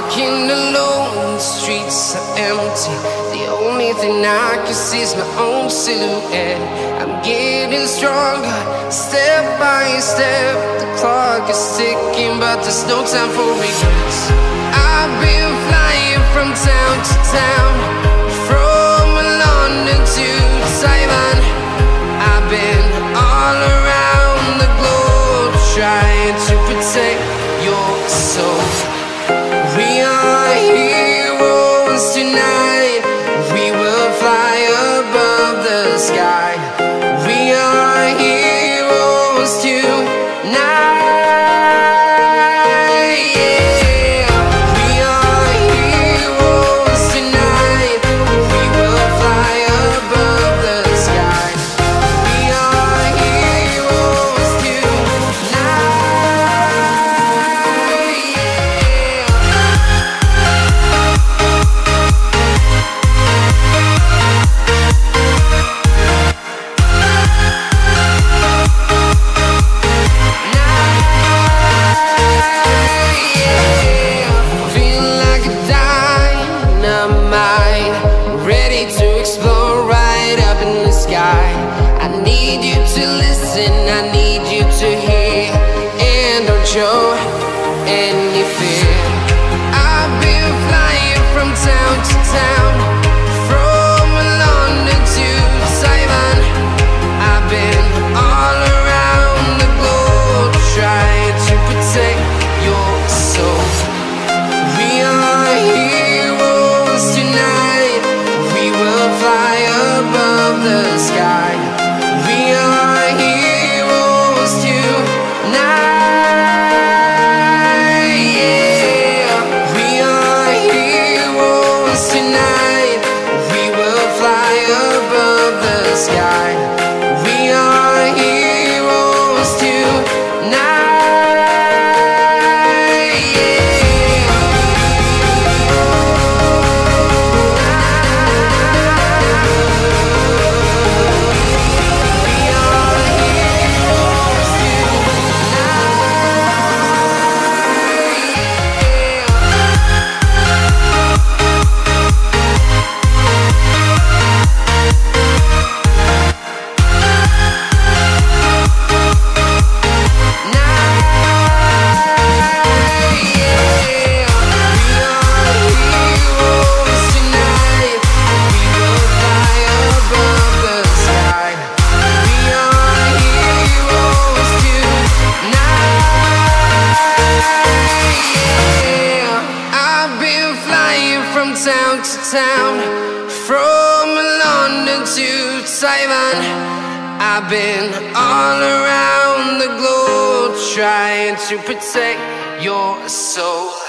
walking alone, the streets are empty. The only thing I can see is my own silhouette. I'm getting stronger, step by step. The clock is ticking, but there's no time for regrets. I've been flying from town to town, from London to Taiwan. I've been all around the globe, trying to protect your soul. We are heroes tonight. We will fly above the sky. We are heroes tonight. Show any fear. I've been flying from town to town, from London to Taiwan. I've been all around the globe, trying to protect your soul. We are heroes tonight. We will fly above the sky. We are heroes tonight. Town to town, from London to Taiwan. I've been all around the globe, trying to protect your soul.